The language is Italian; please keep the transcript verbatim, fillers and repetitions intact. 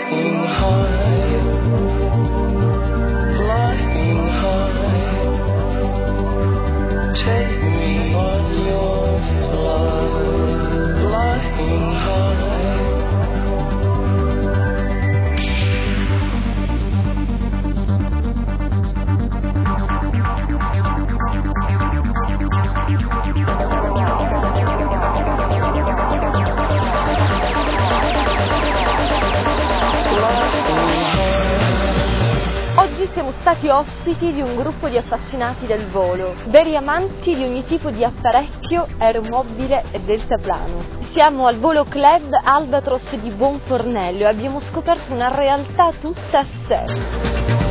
flying high, flying high. Take me on your flight, flying high. Oggi siamo stati ospiti di un gruppo di appassionati del volo, veri amanti di ogni tipo di apparecchio aeromobile e deltaplano. Siamo al Volo Club Albatros di Buonfornello e abbiamo scoperto una realtà tutta a sé.